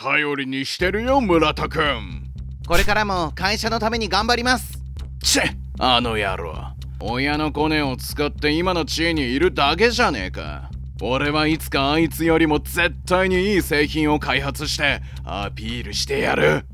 頼りにしてるよ村田くん。 これからも会社のために頑張ります。 あの野郎、親のコネを使って今の地位にいるだけじゃねえか。俺はいつかあいつよりも絶対にいい製品を開発してアピールしてやる。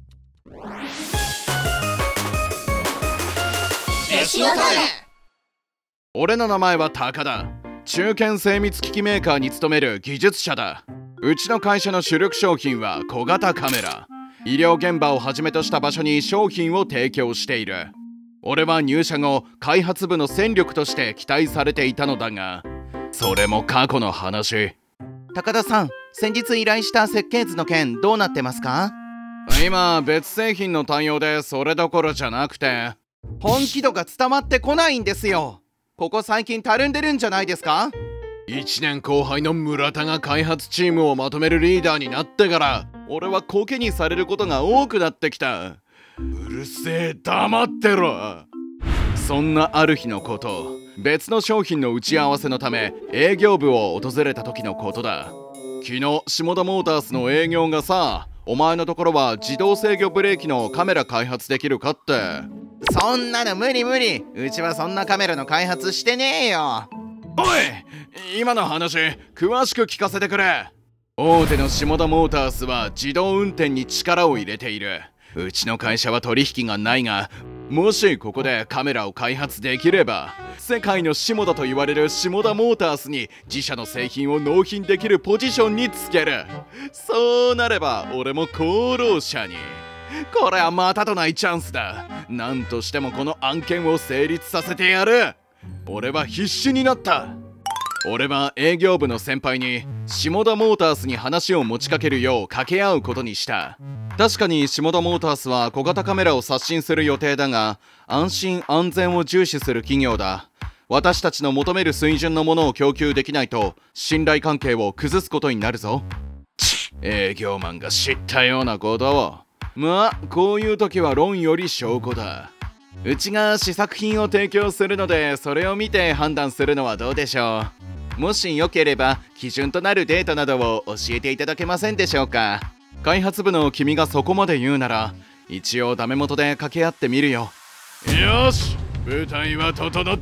俺の名前は高田。中堅精密機器メーカーに勤める技術者だ。うちの会社の主力商品は小型カメラ。医療現場をはじめとした場所に商品を提供している。俺は入社後開発部の戦力として期待されていたのだが、それも過去の話。 高田さん、先日依頼した設計図の件どうなってますか？ 今別製品の対応でそれどころじゃなくて、 本気度が伝わってこないんですよ。ここ最近たるんでるんじゃないですか ？1年後輩の村田が開発チームをまとめるリーダーになってから俺はコケにされることが多くなってきた。うるせえ、黙ってろ。そんなある日のこと、別の商品の打ち合わせのため営業部を訪れた時のことだ。昨日下田モータースの営業がさ、お前のところは自動制御ブレーキのカメラ開発できるかって。 そんなの無理無理。うちはそんなカメラの開発してねえよ。 おい、今の話詳しく聞かせてくれ。大手の下田モータースは自動運転に力を入れている。うちの会社は取引がないが、もしここでカメラを開発できれば世界の下田と言われる下田モータースに自社の製品を納品できるポジションにつける。そうなれば俺も功労者に。これはまたとないチャンスだ。なんとしてもこの案件を成立させてやる。俺は必死になった。俺は営業部の先輩に下田モータースに話を持ちかけるよう掛け合うことにした。確かに下田モータースは小型カメラを刷新する予定だが、安心安全を重視する企業だ。私たちの求める水準のものを供給できないと信頼関係を崩すことになるぞ。営業マンが知ったようなことを。まあこういう時は論より証拠だ。うちが試作品を提供するので、それを見て判断するのはどうでしょう。もしよければ基準となるデータなどを教えていただけませんでしょうか。開発部の君がそこまで言うなら一応ダメ元で掛け合ってみるよ。よし、舞台は整った。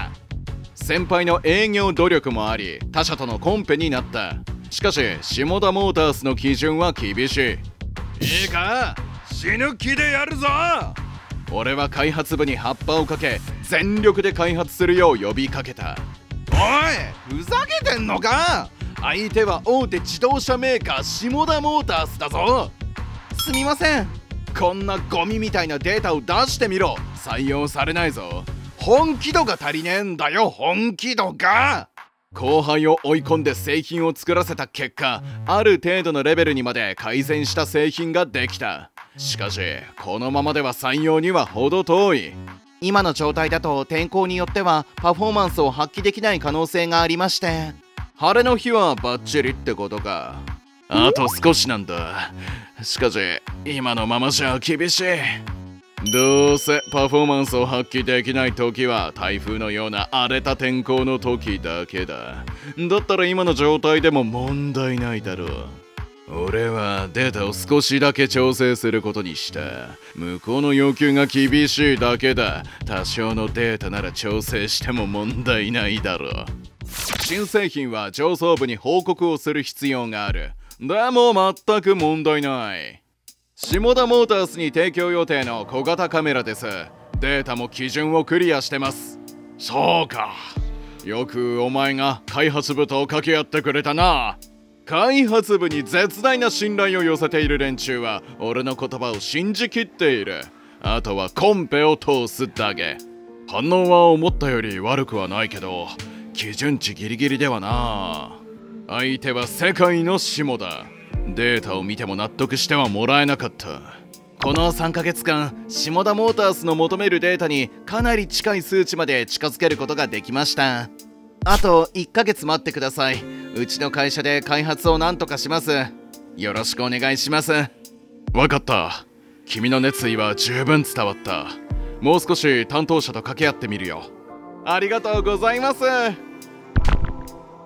先輩の営業努力もあり他社とのコンペになった。しかし下田モータースの基準は厳しい。いいか、死ぬ気でやるぞ。俺は開発部に葉っぱをかけ全力で開発するよう呼びかけた。おい、ふざけてんのか。相手は大手自動車メーカー下田モータースだぞ。 すみません。 こんなゴミみたいなデータを出してみろ。採用されないぞ。本気度が足りねえんだよ、本気度が。後輩を追い込んで製品を作らせた結果、ある程度のレベルにまで改善した製品ができた。しかしこのままでは採用には程遠い。 今の状態だと天候によってはパフォーマンスを発揮できない可能性がありまして。 晴れの日はバッチリってことか。あと少しなんだ。しかし今のままじゃ厳しい。どうせパフォーマンスを発揮できない時は台風のような荒れた天候の時だけだ。だったら今の状態でも問題ないだろう。俺はデータを少しだけ調整することにした。向こうの要求が厳しいだけだ。多少のデータなら調整しても問題ないだろう。新製品は上層部に報告をする必要がある。でも全く問題ない。下田モータースに提供予定の小型カメラです。データも基準をクリアしてます。そうか、よくお前が開発部と掛け合ってくれたな。開発部に絶大な信頼を寄せている連中は俺の言葉を信じきっている。あとはコンペを通すだけ。反応は思ったより悪くはないけど基準値ギリギリではな。相手は世界の下田。データを見ても納得してはもらえなかった。 この3ヶ月間下田モータースの求めるデータにかなり近い数値まで近づけることができました。あと1ヶ月待ってください。うちの会社で開発を何とかします。よろしくお願いします。 わかった。君の熱意は十分伝わった。もう少し担当者と掛け合ってみるよ。 ありがとうございます。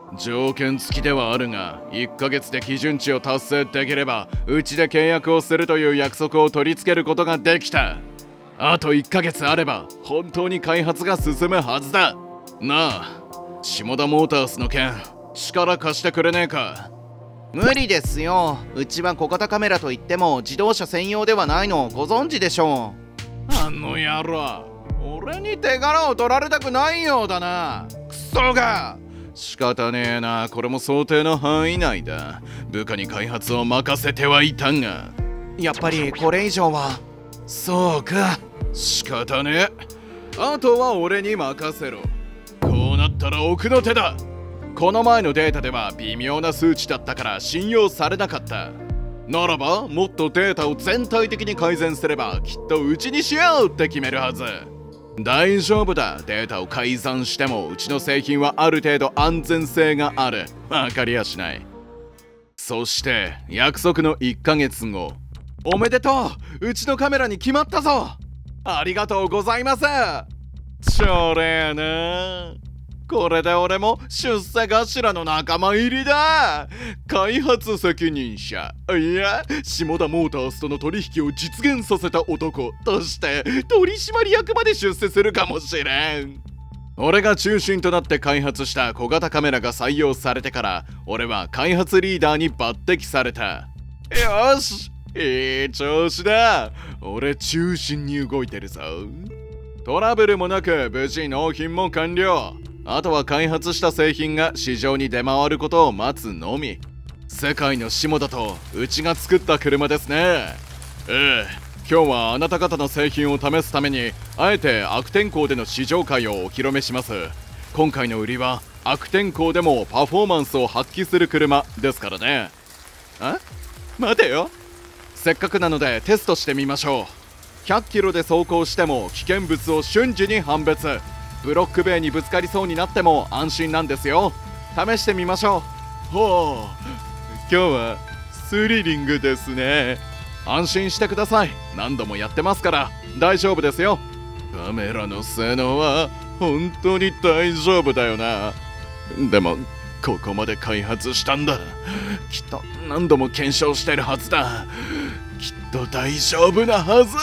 条件付きではあるが1ヶ月で基準値を達成できればうちで契約をするという約束を取り付けることができた。あと1ヶ月あれば本当に開発が進むはずだ。なあ、下田モータースの件力貸してくれねえか。 無理ですよ。うちは小型カメラといっても自動車専用ではないのご存知でしょう。あの野郎、俺に手柄を取られたくないようだな。クソが。仕方ねえな、これも想定の範囲内だ。部下に開発を任せてはいたが、 やっぱりこれ以上は。 そうか、仕方ねえ。あとは俺に任せろ。こうなったら奥の手だ。この前のデータでは微妙な数値だったから信用されなかった。ならばもっとデータを全体的に改善すればきっとうちにしようって決めるはず。大丈夫だ、データを改ざんしてもうちの製品はある程度安全性がある。分かりやしない。そして約束の1ヶ月後。おめでとう、うちのカメラに決まったぞ。ありがとうございます。ちょれーな、これで俺も出世頭の仲間入りだ。開発責任者、いや下田モータースとの取引を実現させた男として取締役まで出世するかもしれん。俺が中心となって開発した小型カメラが採用されてから俺は開発リーダーに抜擢された。よし、いい調子だ。俺中心に動いてるぞ。トラブルもなく無事納品も完了。あとは開発した製品が市場に出回ることを待つのみ。世界の下田とうちが作った車ですね。今日はあなた方の製品を試すためにあえて悪天候での試乗会をお披露目します。今回の売りは悪天候でもパフォーマンスを発揮する車ですからね。待てよ、せっかくなのでテストしてみましょう。100キロで走行しても危険物を瞬時に判別。ブロック塀にぶつかりそうになっても安心なんですよ。試してみましょう。ほう、今日はスリリングですね。安心してください、何度もやってますから大丈夫ですよ。カメラの性能は本当に大丈夫だよな。でもここまで開発したんだ。きっと何度も検証してるはずだ。きっと大丈夫なはず。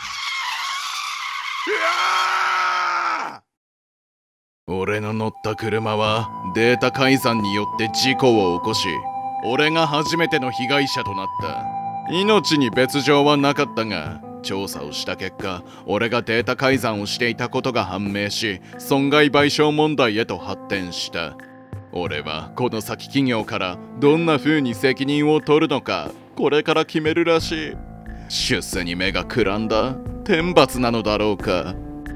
俺の乗った車はデータ改ざんによって事故を起こし、俺が初めての被害者となった。命に別状はなかったが、調査をした結果俺がデータ改ざんをしていたことが判明し、損害賠償問題へと発展した。俺はこの先企業からどんな風に責任を取るのかこれから決めるらしい。出世に目がくらんだ天罰なのだろうか。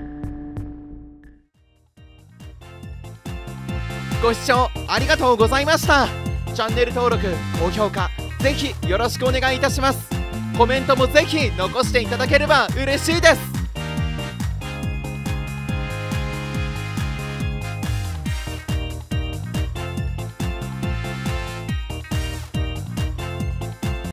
ご視聴ありがとうございました。チャンネル登録高評価ぜひよろしくお願いいたします。コメントもぜひ残していただければ嬉しいです。